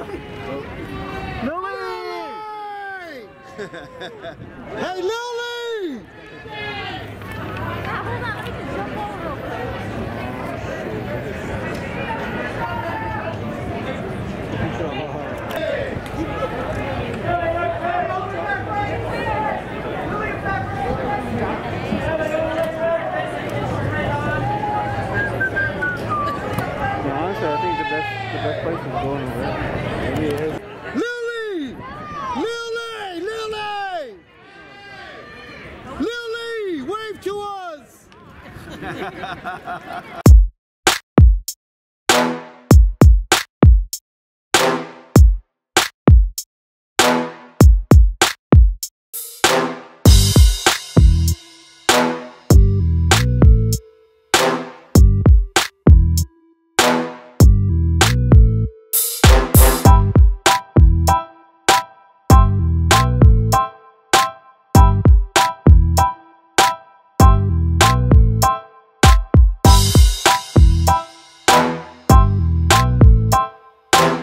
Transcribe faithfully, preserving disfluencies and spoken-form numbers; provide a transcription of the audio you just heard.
Lily! Hey, Lily! Hold on, let me just jump over real quick. Honestly, I think the best the best place is going over there. Maybe it is. Lily! Lily! Lily! Lily! Wave to us!